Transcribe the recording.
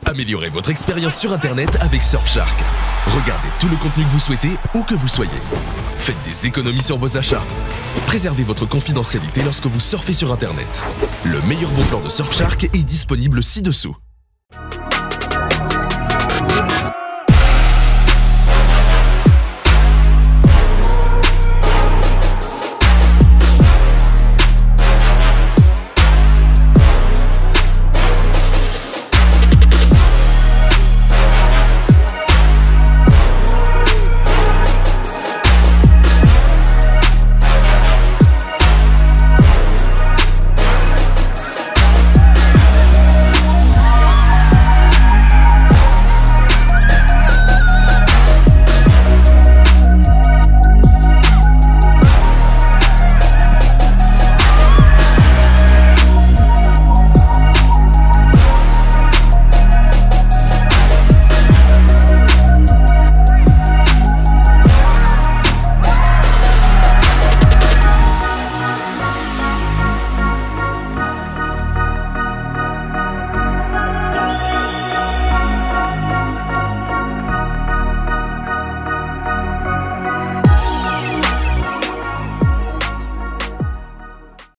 Améliorez votre expérience sur Internet avec Surfshark. Regardez tout le contenu que vous souhaitez, où que vous soyez. Faites des économies sur vos achats. Préservez votre confidentialité lorsque vous surfez sur Internet. Le meilleur bon plan de Surfshark est disponible ci-dessous.